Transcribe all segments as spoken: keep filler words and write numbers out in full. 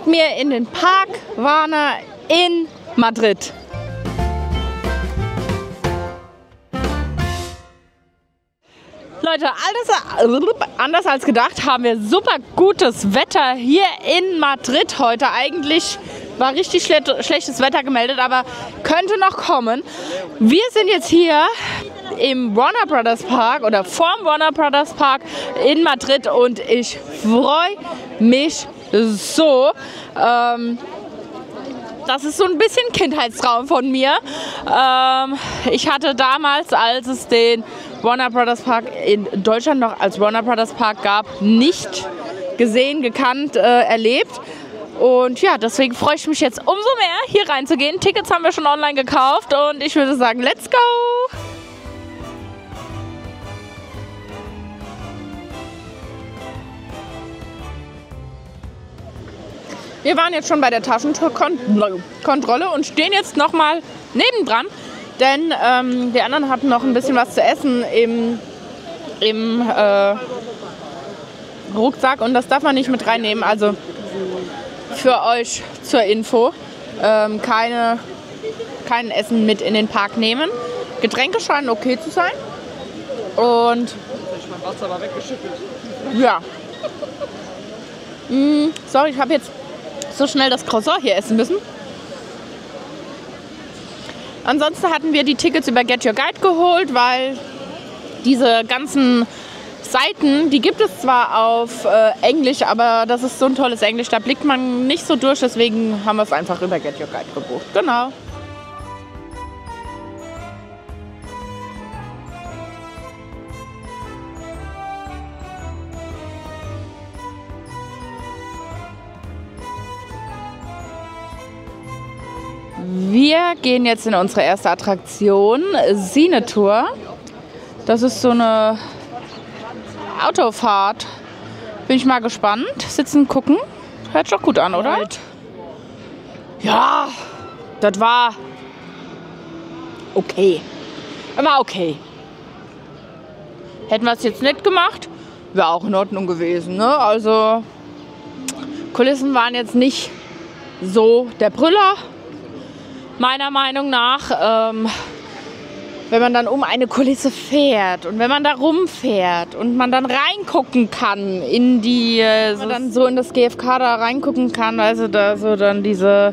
mit mir in den Park Warner in Madrid. Leute, alles, anders als gedacht haben wir super gutes Wetter hier in Madrid heute. Eigentlich war richtig schle schlechtes Wetter gemeldet, aber könnte noch kommen. Wir sind jetzt hier im Warner Brothers Park oder vorm Warner Brothers Park in Madrid und ich freue mich so. Ähm, Das ist so ein bisschen Kindheitstraum von mir. Ähm, ich hatte damals, als es den Warner Brothers Park in Deutschland noch als Warner Brothers Park gab, nicht gesehen, gekannt, äh, erlebt. Und ja, deswegen freue ich mich jetzt umso mehr, hier reinzugehen. Tickets haben wir schon online gekauft und ich würde sagen, let's go! Wir waren jetzt schon bei der Taschenkontrolle und stehen jetzt noch mal nebendran, denn ähm, die anderen hatten noch ein bisschen was zu essen im, im äh, Rucksack und das darf man nicht mit reinnehmen. Also für euch zur Info, ähm, keine, kein Essen mit in den Park nehmen. Getränke scheinen okay zu sein und ja. Mm, sorry, ich habe jetzt so schnell das Croissant hier essen müssen. Ansonsten hatten wir die Tickets über Get Your Guide geholt, weil diese ganzen Seiten, die gibt es zwar auf äh, Englisch, aber das ist so ein tolles Englisch, da blickt man nicht so durch, deswegen haben wir es einfach über Get Your Guide gebucht. Genau. Wir gehen jetzt in unsere erste Attraktion, Cine Tour. Das ist so eine Autofahrt. Bin ich mal gespannt. Sitzen, gucken. Hört sich doch gut an, oder? Ja, das war okay. War okay. Hätten wir es jetzt nicht gemacht, wäre auch in Ordnung gewesen. Ne? Also Kulissen waren jetzt nicht so der Brüller. Meiner Meinung nach, ähm, wenn man dann um eine Kulisse fährt und wenn man da rumfährt und man dann reingucken kann in die, äh, so dann so in das G F K da reingucken kann, also da so dann diese,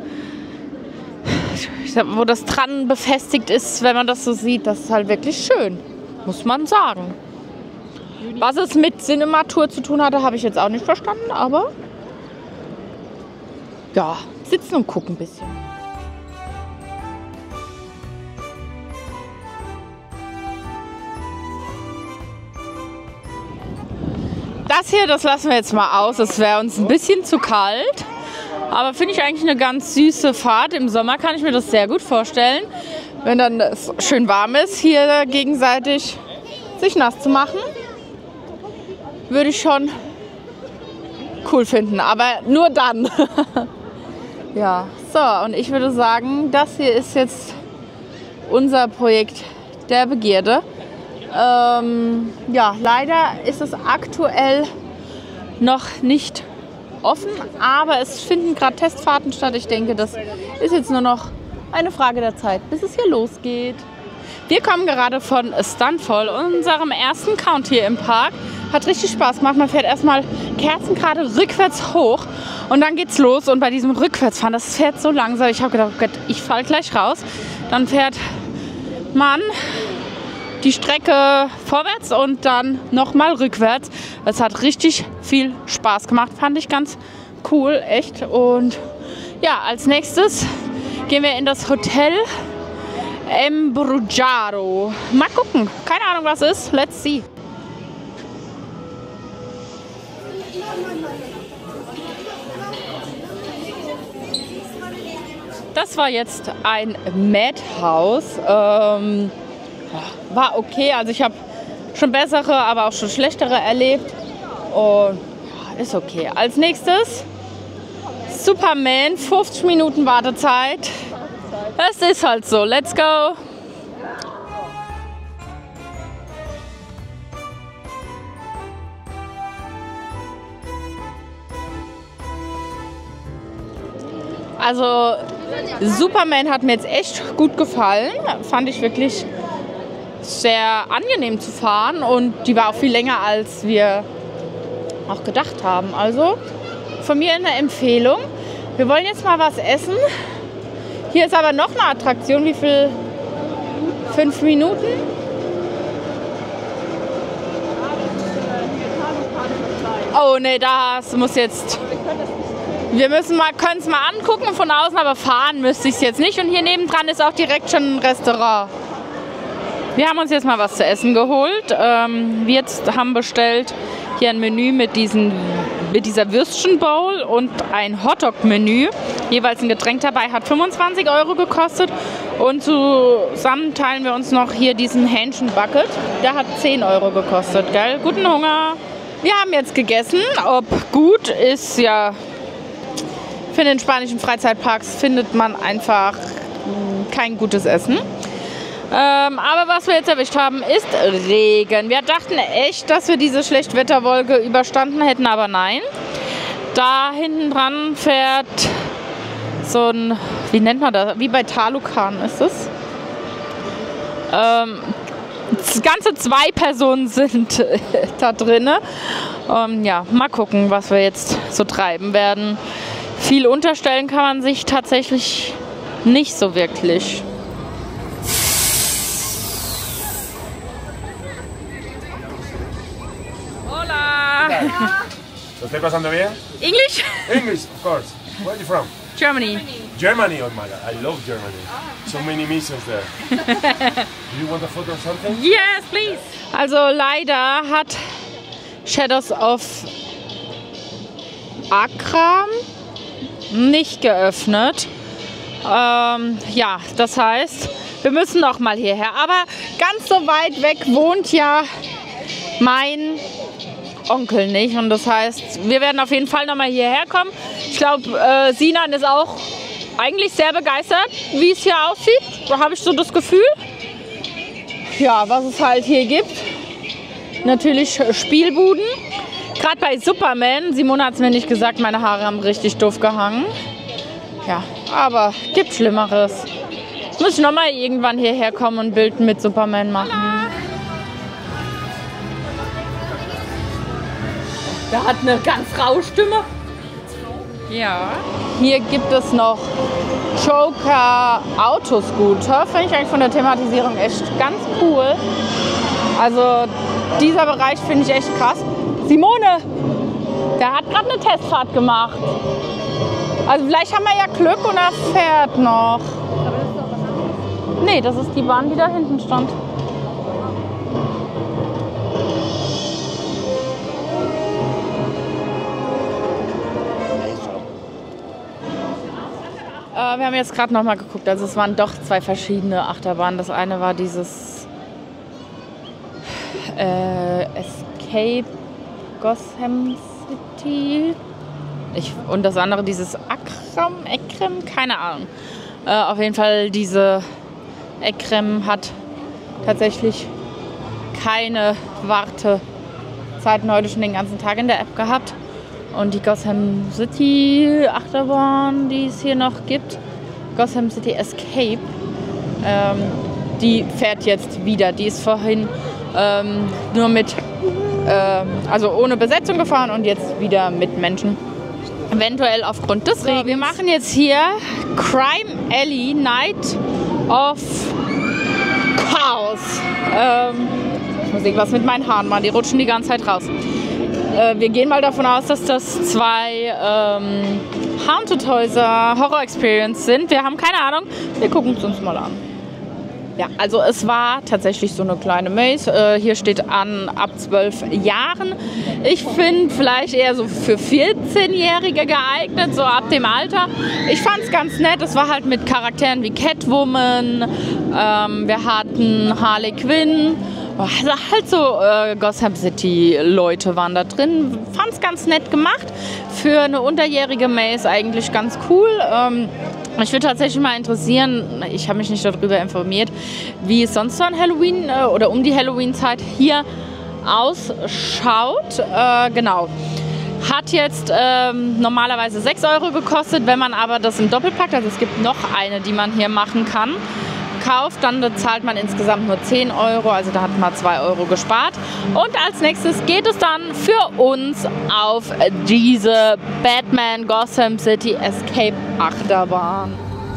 wo das dran befestigt ist, wenn man das so sieht, das ist halt wirklich schön, muss man sagen. Was es mit Cinema-Tour zu tun hatte, habe ich jetzt auch nicht verstanden, aber ja, sitzen und gucken ein bisschen. Das hier, das lassen wir jetzt mal aus. Es wäre uns ein bisschen zu kalt. Aber finde ich eigentlich eine ganz süße Fahrt. Im Sommer kann ich mir das sehr gut vorstellen. Wenn dann es schön warm ist, hier gegenseitig sich nass zu machen. Würde ich schon cool finden. Aber nur dann. Ja, so. Und ich würde sagen, das hier ist jetzt unser Projekt der Begierde. Ähm, ja, leider ist es aktuell noch nicht offen, aber es finden gerade Testfahrten statt. Ich denke, das ist jetzt nur noch eine Frage der Zeit, bis es hier losgeht. Wir kommen gerade von Stunfall, unserem ersten Count hier im Park. Hat richtig Spaß gemacht. Man fährt erstmal kerzengerade rückwärts hoch und dann geht's los. Und bei diesem Rückwärtsfahren, das fährt so langsam. Ich habe gedacht, oh Gott, ich falle gleich raus. Dann fährt man die Strecke vorwärts und dann nochmal rückwärts. Es hat richtig viel Spaß gemacht, fand ich ganz cool, echt. Und ja, als nächstes gehen wir in das Hotel Embruджado. Mal gucken, keine Ahnung was ist, let's see. Das war jetzt ein Madhouse. Ähm, War okay, also ich habe schon bessere, aber auch schon schlechtere erlebt und ja, ist okay. Als nächstes Superman, fünfzig Minuten Wartezeit. Es ist halt so, let's go! Also Superman hat mir jetzt echt gut gefallen. Fand ich wirklich sehr angenehm zu fahren und die war auch viel länger, als wir auch gedacht haben. Also von mir eine Empfehlung. Wir wollen jetzt mal was essen. Hier ist aber noch eine Attraktion. Wie viel? Fünf Minuten? Oh ne, das muss jetzt... Wir müssen mal, können es mal angucken von außen, aber fahren müsste ich es jetzt nicht. Und hier nebendran ist auch direkt schon ein Restaurant. Wir haben uns jetzt mal was zu essen geholt. Ähm, wir jetzt haben bestellt hier ein Menü mit, diesen, mit dieser Würstchen-Bowl und ein Hotdog-Menü. Jeweils ein Getränk dabei, hat fünfundzwanzig Euro gekostet. Und zusammen teilen wir uns noch hier diesen Hähnchen-Bucket. Der hat zehn Euro gekostet, gell? Guten Hunger! Wir haben jetzt gegessen. Ob gut ist, ja... Für den spanischen Freizeitparks findet man einfach kein gutes Essen. Ähm, aber was wir jetzt erwischt haben, ist Regen. Wir dachten echt, dass wir diese Schlechtwetterwolke überstanden hätten, aber nein. Da hinten dran fährt so ein, wie nennt man das? Wie bei Talukan ist es. Ähm, ganze zwei Personen sind da drin. Ähm, ja, mal gucken, was wir jetzt so treiben werden. Viel unterstellen kann man sich tatsächlich nicht so wirklich. Hola! ¿Lo estoy pasando bien? English? English, of course. Where are you from? Germany. Germany, oh my god, I love Germany. So many missions there. Do you want a photo or something? Yes, please. Also leider hat Shadows of Akram nicht geöffnet. Ähm, ja, das heißt, wir müssen noch mal hierher. Aber ganz so weit weg wohnt ja mein Onkel nicht. Und das heißt, wir werden auf jeden Fall noch mal hierher kommen. Ich glaube, äh, Sinan ist auch eigentlich sehr begeistert, wie es hier aussieht. Da habe ich so das Gefühl. Ja, was es halt hier gibt. Natürlich Spielbuden. Gerade bei Superman, Simone hat es mir nicht gesagt, meine Haare haben richtig doof gehangen. Ja, aber gibt Schlimmeres. Jetzt muss ich nochmal irgendwann hierher kommen und ein Bild mit Superman machen. Der hat eine ganz raue Stimme. Ja. Hier gibt es noch Joker Autoscooter. Finde ich eigentlich von der Thematisierung echt ganz cool. Also dieser Bereich finde ich echt krass. Simone, der hat gerade eine Testfahrt gemacht. Also vielleicht haben wir ja Glück und er fährt noch. Aber das ist doch was anderes. Nee, das ist die Bahn, die da hinten stand. Äh, wir haben jetzt gerade noch mal geguckt. Also es waren doch zwei verschiedene Achterbahnen. Das eine war dieses äh, Escape Gotham City. Ich, und das andere dieses Akram, Ekrem, keine Ahnung. Äh, auf jeden Fall diese Ekrem hat tatsächlich keine Wartezeiten heute schon den ganzen Tag in der App gehabt. Und die Gotham City Achterbahn, die es hier noch gibt, Gotham City Escape, ähm, die fährt jetzt wieder. Die ist vorhin ähm, nur mit also ohne Besetzung gefahren und jetzt wieder mit Menschen. Eventuell aufgrund des Regens. So, wir machen jetzt hier Crime Alley Night of Chaos. Ähm, ich muss irgendwas mit meinen Haaren machen, die rutschen die ganze Zeit raus. Äh, wir gehen mal davon aus, dass das zwei ähm, Haunted Häuser Horror Experience sind. Wir haben keine Ahnung, wir gucken es uns mal an. Ja, also es war tatsächlich so eine kleine Maze. Äh, hier steht an ab zwölf Jahren. Ich finde vielleicht eher so für vierzehnjährige geeignet, so ab dem Alter. Ich fand es ganz nett. Es war halt mit Charakteren wie Catwoman. Ähm, wir hatten Harley Quinn. Also halt so äh, Gotham City Leute waren da drin. Fand es ganz nett gemacht. Für eine unterjährige Maze eigentlich ganz cool. Ähm, Mich würde tatsächlich mal interessieren, ich habe mich nicht darüber informiert, wie es sonst so an Halloween äh, oder um die Halloween-Zeit hier ausschaut. Äh, genau. Hat jetzt ähm, normalerweise sechs Euro gekostet. Wenn man aber das im Doppelpack, also es gibt noch eine, die man hier machen kann, kauft, dann zahlt man insgesamt nur zehn Euro, also da hat man zwei Euro gespart. Und als nächstes geht es dann für uns auf diese Batman Gotham City Escape Achterbahn.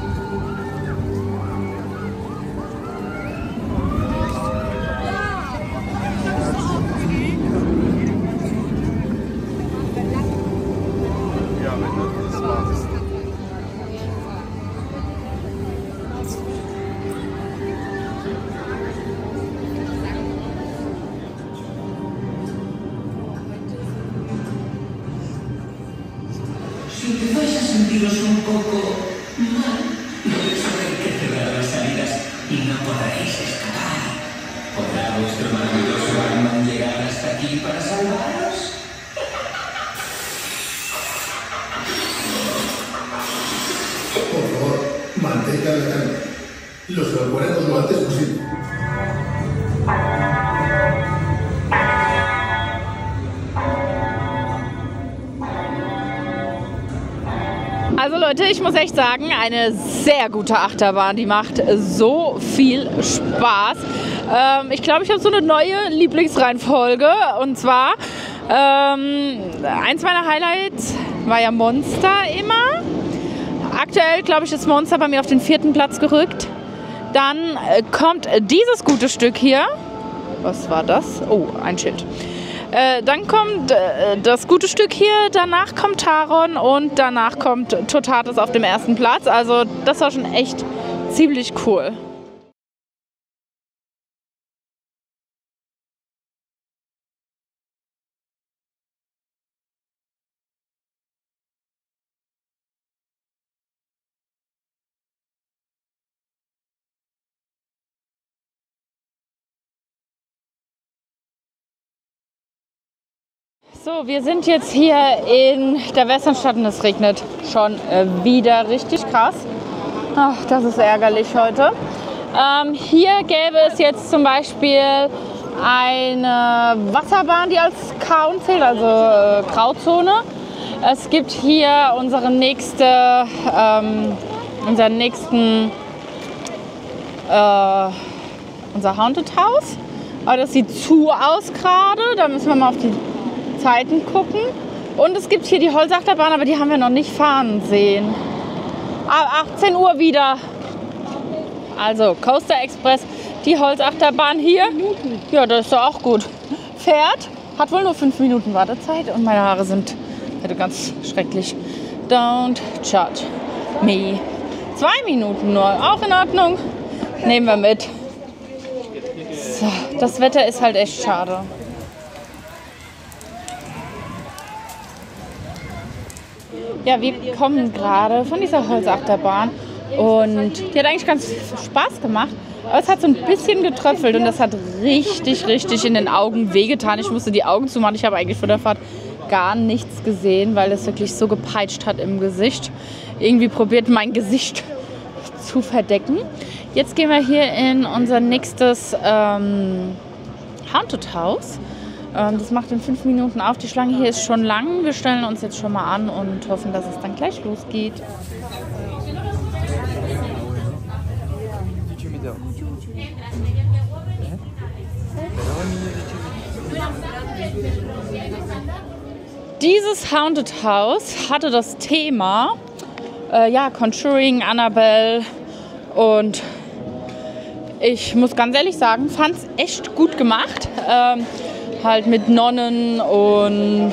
Si empezáis a sentiros un poco mal, no es hora de que cerrar las salidas y no podréis escapar. ¿Podrá vuestro maravilloso Batman llegar hasta aquí para salvaros? Por favor, mantenga la calma. Los evacuaremos lo antes posible. Also Leute, ich muss echt sagen, eine sehr gute Achterbahn, die macht so viel Spaß. Ähm, ich glaube, ich habe so eine neue Lieblingsreihenfolge und zwar ähm, eins meiner Highlights war ja Monster immer. Aktuell, glaube ich, ist Monster bei mir auf den vierten Platz gerückt. Dann äh, kommt dieses gute Stück hier. Was war das? Oh, ein Schild. Äh, dann kommt äh, das gute Stück hier, danach kommt Taron und danach kommt Totatus auf dem ersten Platz. Also das war schon echt ziemlich cool. So, wir sind jetzt hier in der Westernstadt und es regnet schon äh, wieder richtig krass. Ach, das ist ärgerlich heute. Ähm, hier gäbe es jetzt zum Beispiel eine Wasserbahn, die als Kauen zählt, also äh, Grauzone. Es gibt hier unsere nächste, ähm, unseren nächsten, äh, unser Haunted House. Aber das sieht zu aus gerade, da müssen wir mal auf die Zeiten gucken. Und es gibt hier die Holzachterbahn, aber die haben wir noch nicht fahren sehen. Ab achtzehn Uhr wieder. Also Coaster Express, die Holzachterbahn hier. Ja, das ist doch auch gut. Fährt, hat wohl nur fünf Minuten Wartezeit und meine Haare sind ganz schrecklich. Don't judge me. Zwei Minuten nur, auch in Ordnung. Nehmen wir mit. So, das Wetter ist halt echt schade. Ja, wir kommen gerade von dieser Holzachterbahn und die hat eigentlich ganz Spaß gemacht, aber es hat so ein bisschen getröpfelt und das hat richtig, richtig in den Augen wehgetan. Ich musste die Augen zumachen, ich habe eigentlich von der Fahrt gar nichts gesehen, weil es wirklich so gepeitscht hat im Gesicht. Irgendwie probiert mein Gesicht zu verdecken. Jetzt gehen wir hier in unser nächstes ähm, Haunted House. Das macht in fünf Minuten auf. Die Schlange hier ist schon lang. Wir stellen uns jetzt schon mal an und hoffen, dass es dann gleich losgeht. Dieses Haunted House hatte das Thema äh, ja, Conjuring, Annabelle und ich muss ganz ehrlich sagen, fand es echt gut gemacht. Ähm, halt mit Nonnen und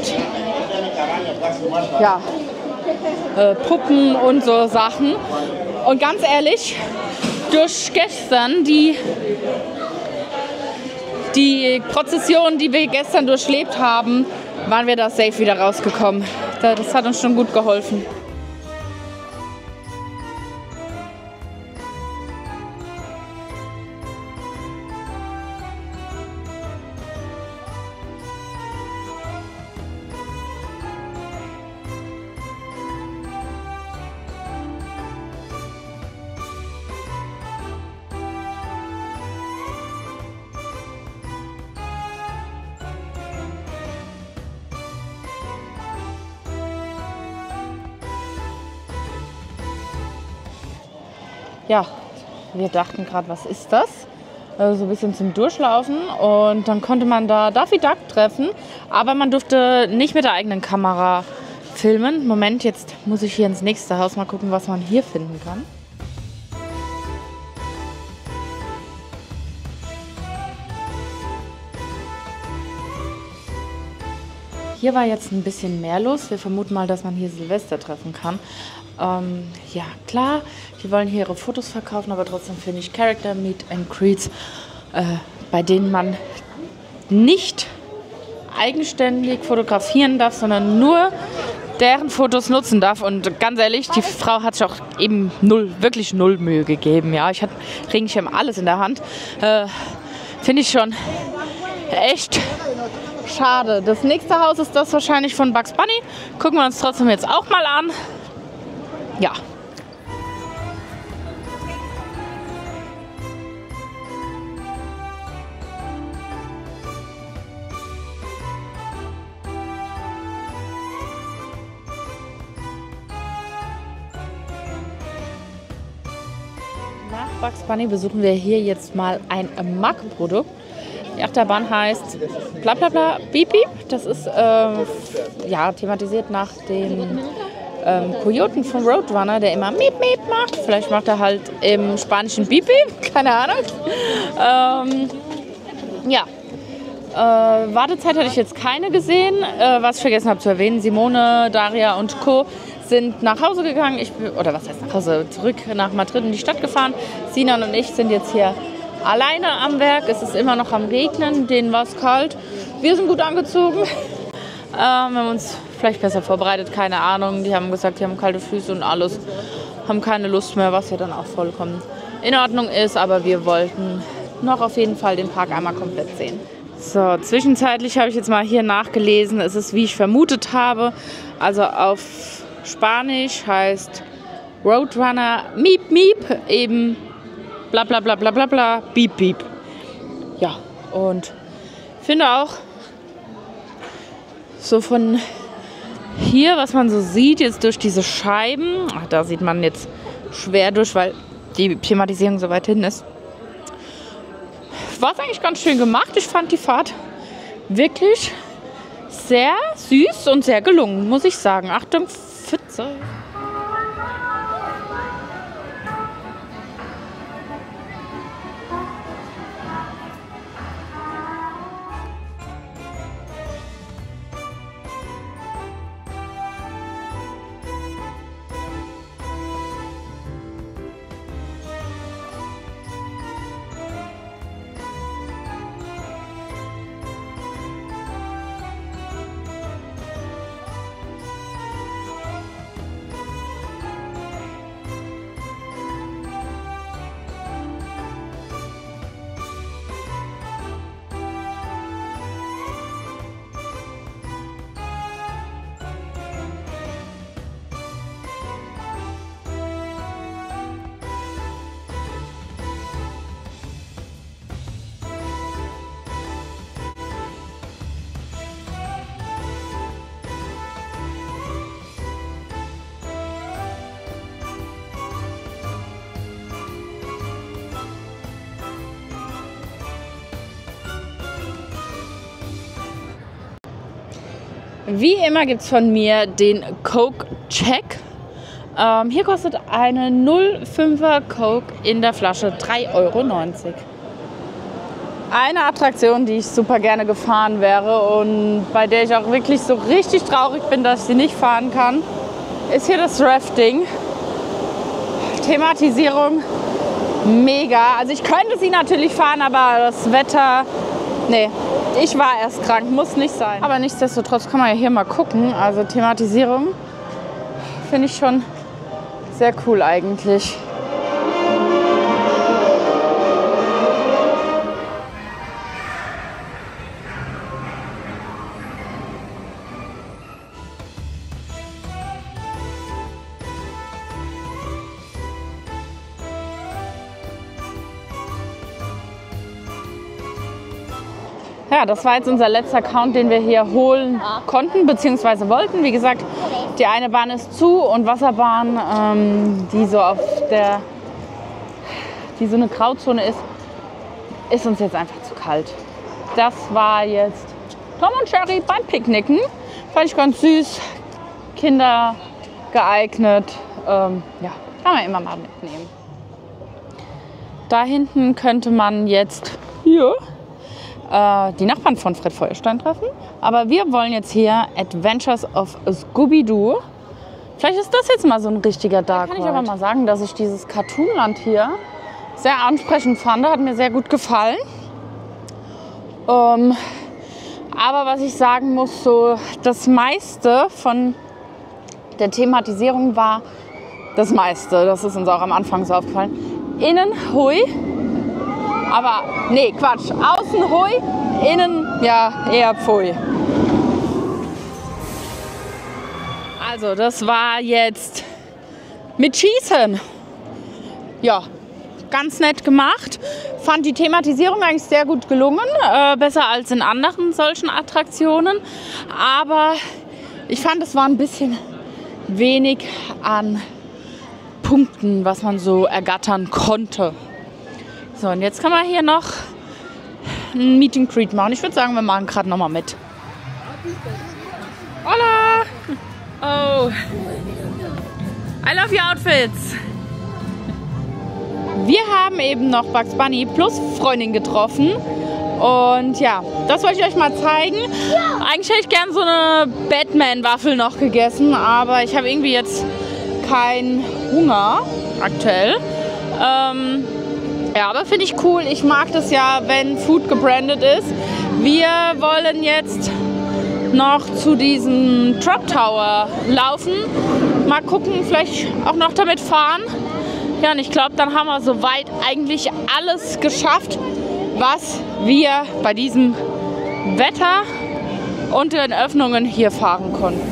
ja, äh, Puppen und so Sachen. Und ganz ehrlich, durch gestern die, die Prozession, die wir gestern durchlebt haben, waren wir da safe wieder rausgekommen. Das hat uns schon gut geholfen. ja, wir dachten gerade, was ist das? Also so ein bisschen zum Durchlaufen. Und dann konnte man da Daffy Duck treffen. Aber man durfte nicht mit der eigenen Kamera filmen. Moment, jetzt muss ich hier ins nächste Haus mal gucken, was man hier finden kann. Hier war jetzt ein bisschen mehr los. Wir vermuten mal, dass man hier Silvester treffen kann. Ähm, ja, klar, die wollen hier ihre Fotos verkaufen, aber trotzdem finde ich Character Meet and Greets, äh, bei denen man nicht eigenständig fotografieren darf, sondern nur deren Fotos nutzen darf. Und ganz ehrlich, die Frau hat sich auch eben null, wirklich null Mühe gegeben. Ja, ich hatte Regenschirm, alles in der Hand. Äh, finde ich schon echt schade. Das nächste Haus ist das wahrscheinlich von Bugs Bunny. Gucken wir uns trotzdem jetzt auch mal an. Ja. Nach Bugs Bunny besuchen wir hier jetzt mal ein M A C-Produkt. Die Achterbahn heißt bla bla bla Beep Beep. Das ist äh, ja, thematisiert nach dem ähm, Kojoten von Roadrunner, der immer Miep Miep macht. Vielleicht macht er halt im Spanischen Beep Beep, keine Ahnung. Ähm, ja, äh, Wartezeit hatte ich jetzt keine gesehen. Äh, was ich vergessen habe zu erwähnen, Simone, Daria und Co. sind nach Hause gegangen. Ich, oder was heißt nach Hause? Zurück nach Madrid in die Stadt gefahren. Sinan und ich sind jetzt hier alleine am Werk. Es ist immer noch am Regnen, denen war es kalt. Wir sind gut angezogen. Ähm, wir haben uns vielleicht besser vorbereitet, keine Ahnung. Die haben gesagt, die haben kalte Füße und alles. Haben keine Lust mehr, was ja dann auch vollkommen in Ordnung ist. Aber wir wollten noch auf jeden Fall den Park einmal komplett sehen. So, zwischenzeitlich habe ich jetzt mal hier nachgelesen. Es ist, wie ich vermutet habe. Also auf Spanisch heißt Roadrunner Miep Miep eben bla bla bla bla bla bla, Beep Beep. Ja, und finde auch so von hier, was man so sieht, jetzt durch diese Scheiben, ach, da sieht man jetzt schwer durch, weil die Thematisierung so weit hin ist. War es eigentlich ganz schön gemacht. Ich fand die Fahrt wirklich sehr süß und sehr gelungen, muss ich sagen. Achtung, Pfütze. Wie immer gibt es von mir den Coke Check. Ähm, hier kostet eine null Komma fünfer Coke in der Flasche drei Euro neunzig. Eine Attraktion, die ich super gerne gefahren wäre und bei der ich auch wirklich so richtig traurig bin, dass ich sie nicht fahren kann, ist hier das Rafting. Thematisierung mega. Also ich könnte sie natürlich fahren, aber das Wetter, nee. Ich war erst krank, muss nicht sein. Aber nichtsdestotrotz kann man ja hier mal gucken. Also Thematisierung finde ich schon sehr cool eigentlich. Ja, das war jetzt unser letzter Account, den wir hier holen konnten bzw. wollten. Wie gesagt, die eine Bahn ist zu und Wasserbahn, ähm, die so auf der die so eine Grauzone ist, ist uns jetzt einfach zu kalt. Das war jetzt Tom und Jerry beim Picknicken. Fand ich ganz süß, Kinder geeignet. Ähm, ja, kann man immer mal mitnehmen. Da hinten könnte man jetzt hier äh, die Nachbarn von Fred Feuerstein treffen. Aber wir wollen jetzt hier Adventures of Scooby-Doo. Vielleicht ist das jetzt mal so ein richtiger Dark Ride. Kann ich aber mal sagen, dass ich dieses Cartoonland hier sehr ansprechend fand. Hat mir sehr gut gefallen. Ähm, aber was ich sagen muss, so das meiste von der Thematisierung war das meiste. Das ist uns auch am Anfang so aufgefallen. Innen hui. Aber nee, Quatsch. Außen hui, innen ja eher pfui. Also, das war jetzt mit Schießen. Ja, ganz nett gemacht. Fand die Thematisierung eigentlich sehr gut gelungen. Äh, besser als in anderen solchen Attraktionen. Aber ich fand, es war ein bisschen wenig an Punkten, was man so ergattern konnte. So, und jetzt kann man hier noch ein Meet and Greet machen. Ich würde sagen, wir machen gerade noch mal mit. Hola! Oh, I love your outfits. Wir haben eben noch Bugs Bunny plus Freundin getroffen. Und ja, das wollte ich euch mal zeigen. Ja. Eigentlich hätte ich gern so eine Batman-Waffel noch gegessen, aber ich habe irgendwie jetzt keinen Hunger aktuell. Ähm, ja, aber finde ich cool. Ich mag das ja, wenn Food gebrandet ist. Wir wollen jetzt noch zu diesem Drop Tower laufen. Mal gucken, vielleicht auch noch damit fahren. Ja, und ich glaube, dann haben wir soweit eigentlich alles geschafft, was wir bei diesem Wetter und den Öffnungen hier fahren konnten.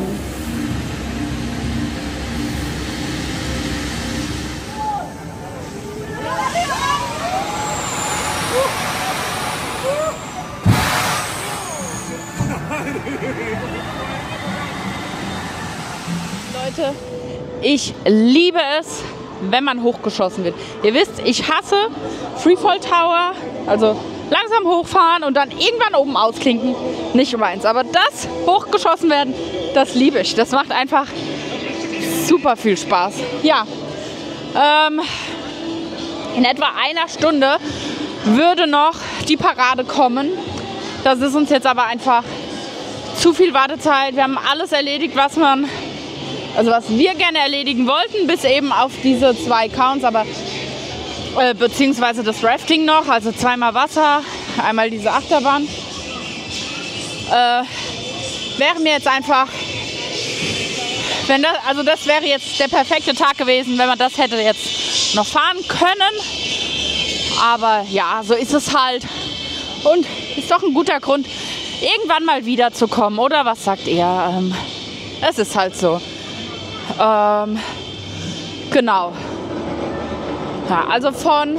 Leute, ich liebe es, wenn man hochgeschossen wird. Ihr wisst, ich hasse Freefall Tower, also langsam hochfahren und dann irgendwann oben ausklinken. Nicht meins, aber das hochgeschossen werden, das liebe ich. Das macht einfach super viel Spaß. Ja, ähm, in etwa einer Stunde würde noch die Parade kommen. Das ist uns jetzt aber einfach zu viel Wartezeit. Wir haben alles erledigt, was man, also was wir gerne erledigen wollten, bis eben auf diese zwei Counts, aber äh, beziehungsweise das Rafting noch, also zweimal Wasser, einmal diese Achterbahn. Äh, wäre mir jetzt einfach, wenn das, also das wäre jetzt der perfekte Tag gewesen, wenn man das hätte jetzt noch fahren können. Aber ja, so ist es halt. Und ist doch ein guter Grund, irgendwann mal wiederzukommen, oder was sagt ihr? Ähm, es ist halt so. Ähm, genau. Ja, also von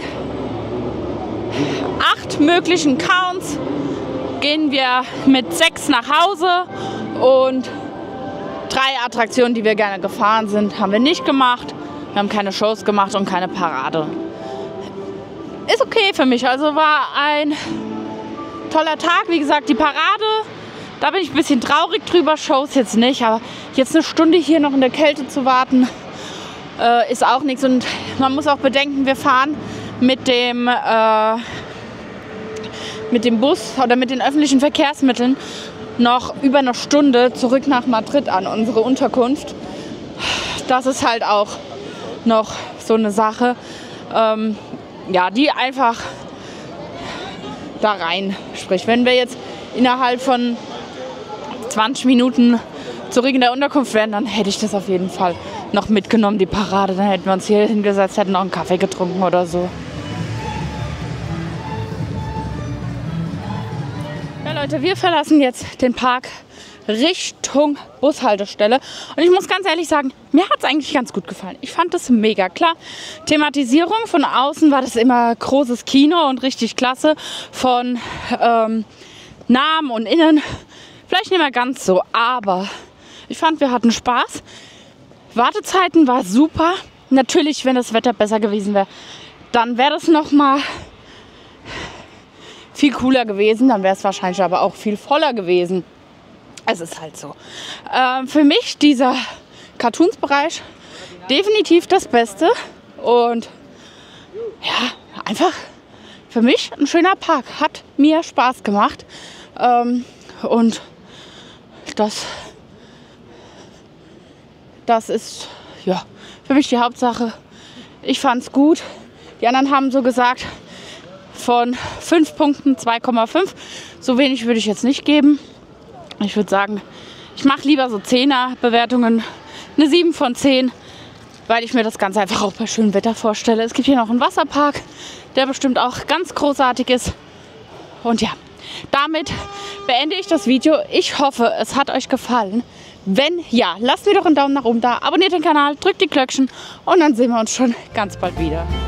acht möglichen Counts gehen wir mit sechs nach Hause und drei Attraktionen, die wir gerne gefahren sind, haben wir nicht gemacht. Wir haben keine Shows gemacht und keine Parade. Ist okay für mich, also war ein toller Tag. Wie gesagt, die Parade, da bin ich ein bisschen traurig drüber, Shows jetzt nicht, aber jetzt eine Stunde hier noch in der Kälte zu warten, äh, ist auch nichts. Und man muss auch bedenken, wir fahren mit dem, äh, mit dem Bus oder mit den öffentlichen Verkehrsmitteln noch über eine Stunde zurück nach Madrid an unsere Unterkunft. Das ist halt auch noch so eine Sache, ähm, ja, die einfach da rein spricht. Wenn wir jetzt innerhalb von zwanzig Minuten zurück in der Unterkunft wären, dann hätte ich das auf jeden Fall noch mitgenommen, die Parade. Dann hätten wir uns hier hingesetzt, hätten noch einen Kaffee getrunken oder so. Ja Leute, wir verlassen jetzt den Park Richtung Bushaltestelle. Und ich muss ganz ehrlich sagen, mir hat es eigentlich ganz gut gefallen. Ich fand das mega klar. Thematisierung von außen war das immer großes Kino und richtig klasse. Von ähm, Namen und Innen vielleicht nicht mehr ganz so, aber ich fand, wir hatten Spaß. Wartezeiten war super. Natürlich, wenn das Wetter besser gewesen wäre, dann wäre das noch mal viel cooler gewesen. Dann wäre es wahrscheinlich aber auch viel voller gewesen. Es ist halt so. Ähm, für mich dieser Cartoons-Bereich definitiv das Beste. Und ja, einfach für mich ein schöner Park. Hat mir Spaß gemacht. Ähm, und das, das ist ja für mich die Hauptsache. Ich fand es gut. Die anderen haben so gesagt, von fünf Punkten zwei Komma fünf. So wenig würde ich jetzt nicht geben. Ich würde sagen, ich mache lieber so Zehner-Bewertungen. Eine sieben von zehn, weil ich mir das Ganze einfach auch bei schönem Wetter vorstelle. Es gibt hier noch einen Wasserpark, der bestimmt auch ganz großartig ist. Und ja, damit beende ich das Video. Ich hoffe, es hat euch gefallen. Wenn ja, lasst mir doch einen Daumen nach oben da, abonniert den Kanal, drückt die Glöckchen und dann sehen wir uns schon ganz bald wieder.